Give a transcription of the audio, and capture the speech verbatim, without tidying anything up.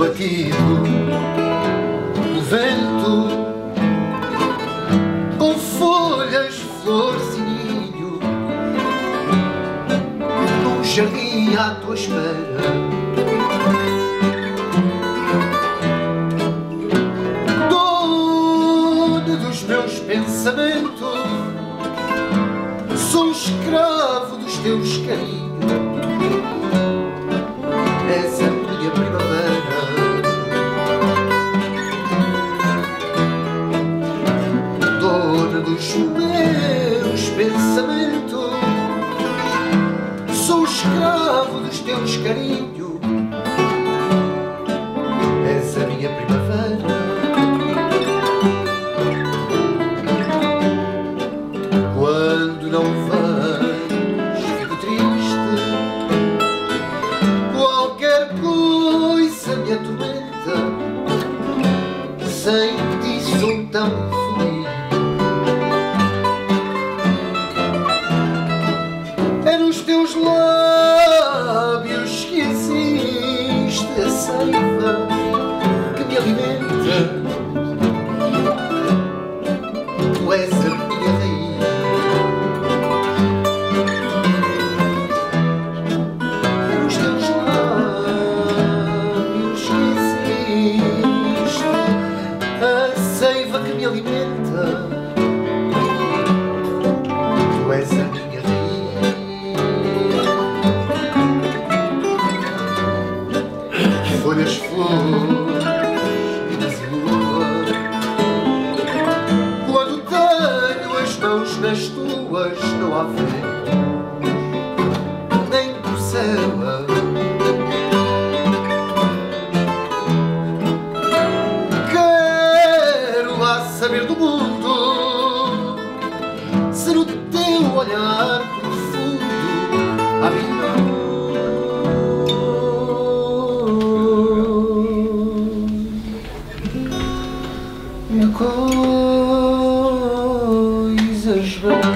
batido, o vento com folhas, flores e ninho, num jardim à tua espera. Dono dos meus pensamentos, sou escravo dos teus carinhos. És a minha primavera. Dona dos meus pensamentos, sou escravo dos teus carinhos. És a minha primavera. Quando não vens, fico triste. Qualquer coisa me atormenta. Sem ti sou tão feliz. É nos teus lábios que existe a seiva que me alimenta. Tu és a minha raiz. É nos teus lábios que existe a seiva que me alimenta. Tu és a minha raiz. Folhas, flores e lua. Quando tenho as mãos nas tuas, não há vento nem porcela. Quero lá saber do mundo se no teu olhar profundo há milhões de coisas belas.